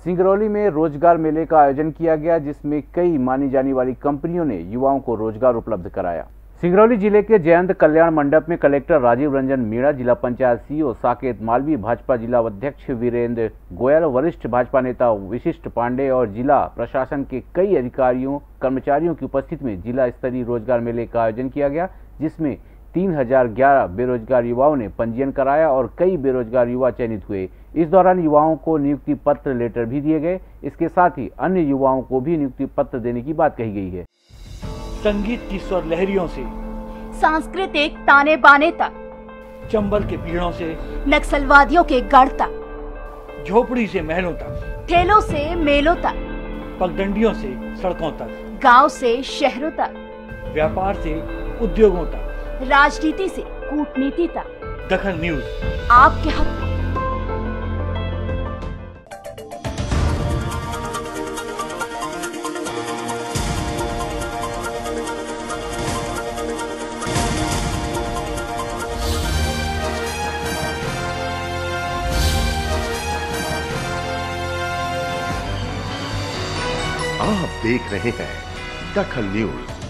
सिंगरौली में रोजगार मेले का आयोजन किया गया, जिसमें कई मानी जाने वाली कंपनियों ने युवाओं को रोजगार उपलब्ध कराया। सिंगरौली जिले के जयंत कल्याण मंडप में कलेक्टर राजीव रंजन मीणा, जिला पंचायत सीईओ साकेत मालवी, भाजपा जिला अध्यक्ष वीरेंद्र गोयल, वरिष्ठ भाजपा नेता विशिष्ट पांडे और जिला प्रशासन के कई अधिकारियों कर्मचारियों की उपस्थिति में जिला स्तरीय रोजगार मेले का आयोजन किया गया, जिसमें 3011 बेरोजगार युवाओं ने पंजीयन कराया और कई बेरोजगार युवा चयनित हुए। इस दौरान युवाओं को नियुक्ति पत्र लेटर भी दिए गए। इसके साथ ही अन्य युवाओं को भी नियुक्ति पत्र देने की बात कही गई है। संगीत की स्वर लहरियों से सांस्कृतिक ताने बाने तक, चंबल के पीड़ों से नक्सलवादियों के गढ़ तक, झोपड़ी से महलों तक, ठेलों से मेलों तक, पगडंडियों से सड़कों तक, गांव से शहरों तक, व्यापार से उद्योगों तक, राजनीति से कूटनीति तक, दखल न्यूज आपके हक में। आप देख रहे हैं दखल न्यूज।